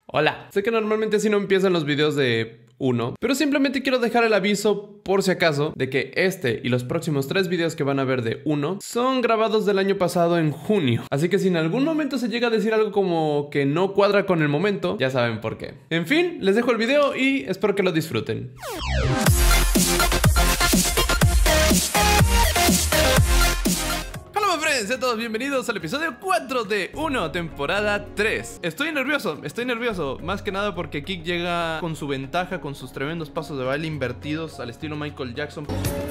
Hola, sé que normalmente así no empiezan los videos de uno, pero simplemente quiero dejar el aviso por si acaso de que este y los próximos 3 videos que van a ver de uno son grabados del año pasado en junio. Así que si en algún momento se llega a decir algo como que no cuadra con el momento, ya saben por qué. En fin, les dejo el video y espero que lo disfruten. Sean todos bienvenidos al episodio 4 de Uno, temporada 3. Estoy nervioso, más que nada porque Kik llega con su ventaja, con sus tremendos pasos de baile invertidos al estilo Michael Jackson.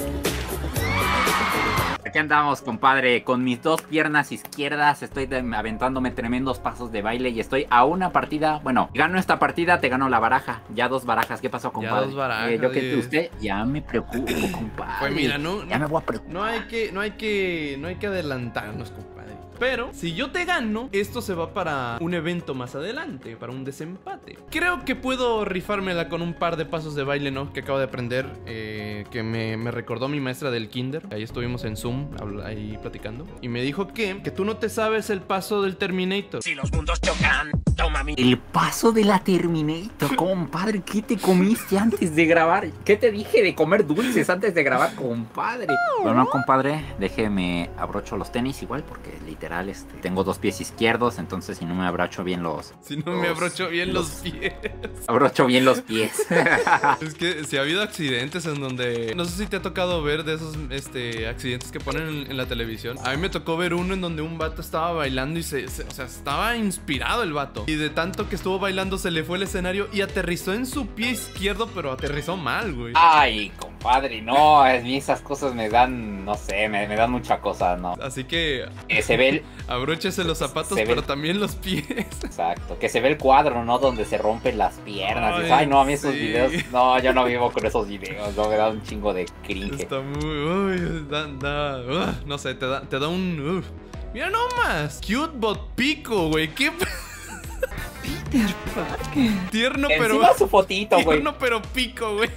Aquí andamos, compadre, con mis dos piernas izquierdas estoy aventándome tremendos pasos de baile y estoy a una partida. Bueno, gano esta partida, te gano la baraja. Ya 2 barajas, ¿qué pasó, compadre? Ya 2 barajas. Yo que usted ya me preocupo, compadre. Pues mira, ya me voy a preocupar. No hay que adelantarnos, compadre. Pero si yo te gano, esto se va para un evento más adelante, para un desempate. Creo que puedo rifármela con un par de pasos de baile, ¿no? Que acabo de aprender, que me recordó mi maestra del kinder. Ahí estuvimos en Zoom, ahí platicando. Y me dijo que tú no te sabes el paso del Terminator. Si los mundos chocan, toma mi... El paso de la Terminator, compadre. ¿Qué te comiste antes de grabar? ¿Qué te dije de comer dulces antes de grabar, compadre? Bueno, compadre, déjeme abrocho los tenis igual porque literal tengo 2 pies izquierdos, entonces si no me abrocho bien los... me abrocho bien los pies. Abrocho bien los pies. Es que si ha habido accidentes en donde... No sé si te ha tocado ver de esos accidentes que ponen en la televisión. A mí me tocó ver uno en donde un vato estaba bailando y o sea, estaba inspirado el vato. Y de tanto que estuvo bailando se le fue el escenario y aterrizó en su pie izquierdo, pero aterrizó mal, güey. Ay, compadre, no, a mí esas cosas me dan, no sé, me dan mucha cosa, ¿no? Así que... se ve el... Abróchese los zapatos, pero también los pies. Exacto, que se ve el cuadro, ¿no? Donde se rompen las piernas. Ay, no, a mí esos videos... No, yo no vivo con esos videos, no, me da un chingo de cringe. Está muy... no sé, te da un... Mira nomás, cute but pico, güey, qué... Peter Parker. Tierno, encima pero... su fotito, güey. Tierno, pero pico, güey.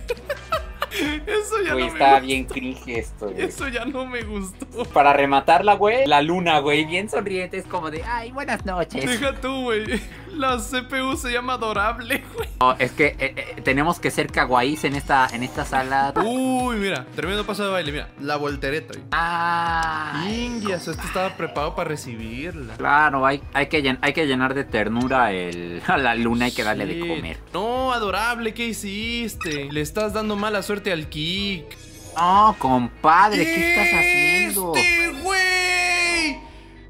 Eso ya güey, no me está gustó. bien cringe esto, güey. Eso ya no me gustó. Para rematarla, güey, la luna, güey, bien sonriente, es como de, ay, buenas noches. Deja tú, güey. La CPU se llama adorable, güey. No, es que tenemos que ser kawaiis en esta sala. Uy, mira, tremendo paso de baile, mira. La voltereta, güey. Indias, esto estaba preparado para recibirla. Claro, hay que llenar de ternura a la luna, hay que darle de comer. No, adorable, ¿qué hiciste? Le estás dando mala suerte al Kik. No, compadre, ¿qué estás haciendo? Güey!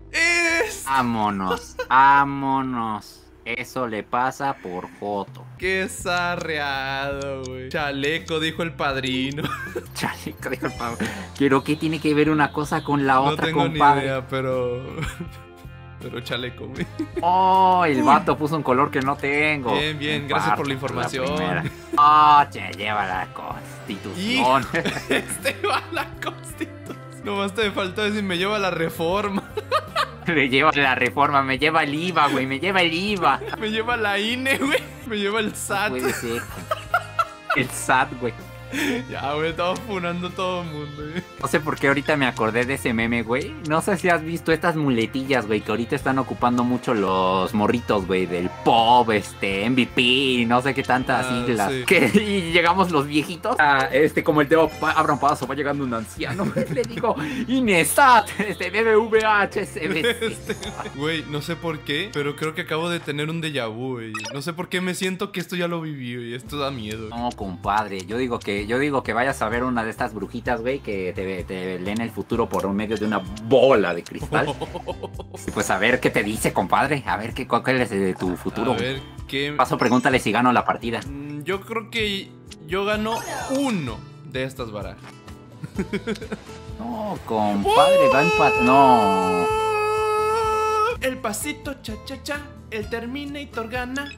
Vámonos. Eso le pasa por joto. Qué sarreado, güey. Chaleco, dijo el padrino. Chaleco, dijo el padrino. Pero ¿qué tiene que ver una cosa con la otra, compadre? No tengo compadre? ni idea, pero chaleco, güey. Oh, el vato puso un color que no tengo. Bien, gracias por la información. Che, lleva la Constitución. Va a la Constitución. Nomás te faltó decir, me lleva la reforma. Me lleva la reforma, me lleva el IVA, güey, me lleva el IVA. Me lleva la INE, güey. Me lleva el SAT. Puede ser. El SAT, güey. Ya, güey, estamos funando a todo el mundo, güey. No sé por qué ahorita me acordé de ese meme, güey. No sé si has visto estas muletillas, güey, que ahorita están ocupando mucho los morritos, güey, del pop, MVP, no sé qué tantas siglas. Sí. Y llegamos los viejitos. Como el de abra un paso, va llegando un anciano. Le digo, Inesat, BBVA, HSBC. Güey, no sé por qué, pero creo que acabo de tener un déjà vu, güey. No sé por qué me siento que esto ya lo viví, güey. Esto da miedo. No, compadre, yo digo que vayas a ver una de estas brujitas, güey, que te leen el futuro por medio de una bola de cristal. Y pues a ver qué te dice, compadre. A ver cuál es tu futuro. A ver qué... Paso, pregúntale si gano la partida. Yo creo que yo gano de estas barajas. No, compadre, va a empatar. No. El pasito cha-cha-cha, el Terminator gana.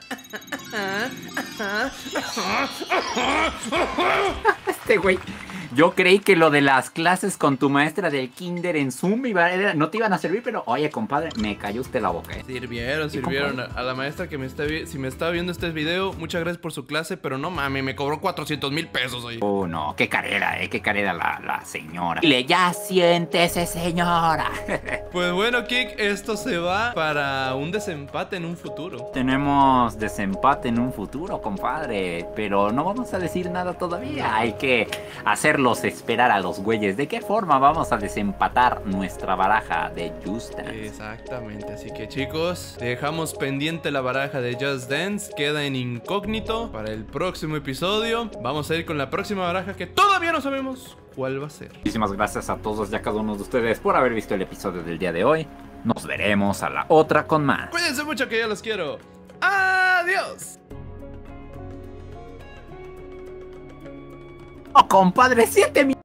Este güey Yo creí que lo de las clases con tu maestra del kinder en Zoom no te iban a servir, pero oye, compadre, me cayó usted la boca, ¿eh? Sirvieron. A la maestra que si me está viendo este video, muchas gracias por su clase, pero no mames, me cobró 400,000 pesos, oye. Oh, no, qué carrera, qué carrera la señora. Dile, ya siéntese, señora. Pues bueno, Kik, esto se va para un desempate en un futuro. Tenemos desempate en un futuro, compadre, pero no vamos a decir nada todavía. Hay que hacerlos esperar a los güeyes. ¿De qué forma vamos a desempatar nuestra baraja de Just Dance? Exactamente, así que chicos, dejamos pendiente la baraja de Just Dance. Queda en incógnito para el próximo episodio. Vamos a ir con la próxima baraja que todavía no sabemos cuál va a ser. Muchísimas gracias a todos y a cada uno de ustedes por haber visto el episodio del día de hoy. Nos veremos a la otra con más. Cuídense mucho, que ya los quiero. ¡Adiós! Oh, compadre, 7 minutos.